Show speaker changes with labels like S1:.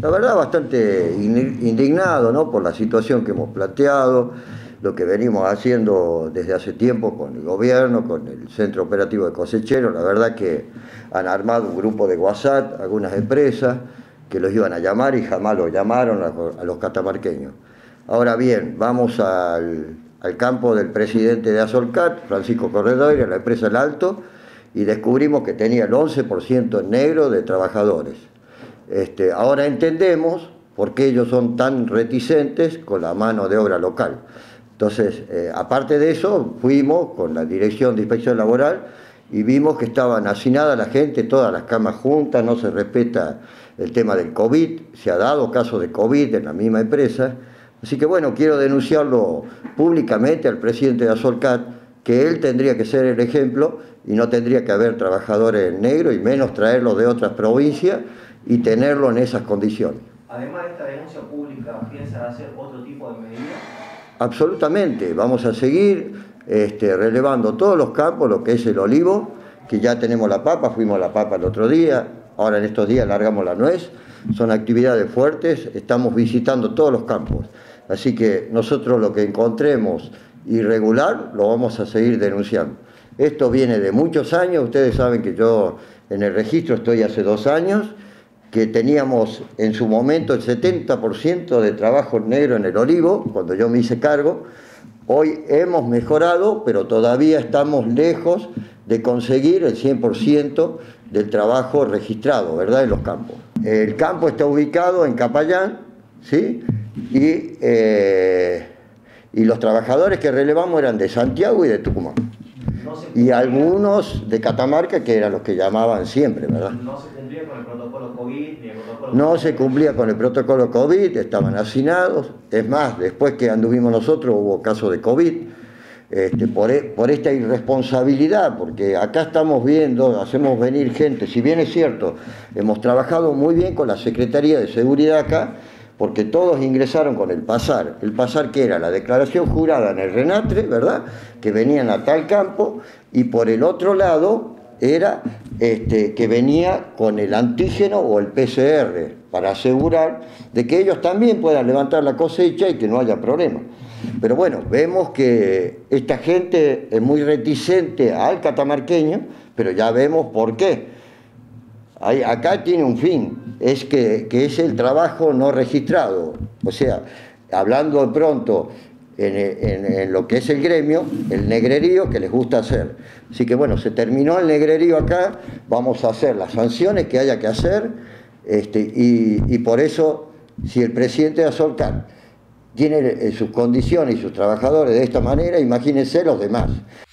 S1: La verdad bastante indignado, ¿no?, por la situación que hemos planteado, lo que venimos haciendo desde hace tiempo con el gobierno, con el Centro Operativo de Cosecheros. La verdad que han armado un grupo de WhatsApp, algunas empresas, que los iban a llamar y jamás los llamaron a los catamarqueños. Ahora bien, vamos al campo del presidente de Azolcat, Francisco Corredor, la empresa El Alto, y descubrimos que tenía el 11% en negro de trabajadores. Ahora entendemos por qué ellos son tan reticentes con la mano de obra local. Entonces, aparte de eso, fuimos con la Dirección de Inspección Laboral y vimos que estaban hacinadas la gente, todas las camas juntas, no se respeta el tema del COVID, se ha dado casos de COVID en la misma empresa. Así que bueno, quiero denunciarlo públicamente al presidente de Azolcat, que él tendría que ser el ejemplo y no tendría que haber trabajadores en negro y menos traerlos de otras provincias y tenerlo en esas condiciones.
S2: Además de esta denuncia pública, ¿piensa hacer otro tipo de medidas?
S1: Absolutamente, vamos a seguir relevando todos los campos, lo que es el olivo, que ya tenemos la papa, fuimos a la papa el otro día, ahora en estos días largamos la nuez, son actividades fuertes, estamos visitando todos los campos. Así que nosotros lo que encontremos irregular lo vamos a seguir denunciando. Esto viene de muchos años, ustedes saben que yo en el registro estoy hace 2 años, que teníamos en su momento el 70% de trabajo negro en el olivo, cuando yo me hice cargo. Hoy hemos mejorado, pero todavía estamos lejos de conseguir el 100% del trabajo registrado, ¿verdad?, en los campos. El campo está ubicado en Capayán, ¿sí?, y los trabajadores que relevamos eran de Santiago y de Tucumán. Y algunos de Catamarca, que eran los que llamaban siempre, ¿verdad?
S2: ¿No se cumplía con el protocolo COVID ni el protocolo?
S1: No se cumplía con el protocolo COVID, estaban hacinados. Es más, después que anduvimos nosotros hubo casos de COVID. Por esta irresponsabilidad, porque acá estamos viendo, hacemos venir gente, si bien es cierto, hemos trabajado muy bien con la Secretaría de Seguridad acá, porque todos ingresaron con el pasar que era la declaración jurada en el RENATRE, ¿verdad?, que venían a tal campo, y por el otro lado era que venía con el antígeno o el PCR, para asegurar de que ellos también puedan levantar la cosecha y que no haya problema. Pero bueno, vemos que esta gente es muy reticente al catamarqueño, pero ya vemos por qué. Acá tiene un fin, es que es el trabajo no registrado. O sea, hablando de pronto en lo que es el gremio, el negrerío que les gusta hacer. Así que bueno, se terminó el negrerío acá, vamos a hacer las sanciones que haya que hacer, y por eso, si el presidente de Azolcat tiene sus condiciones y sus trabajadores de esta manera, imagínense los demás.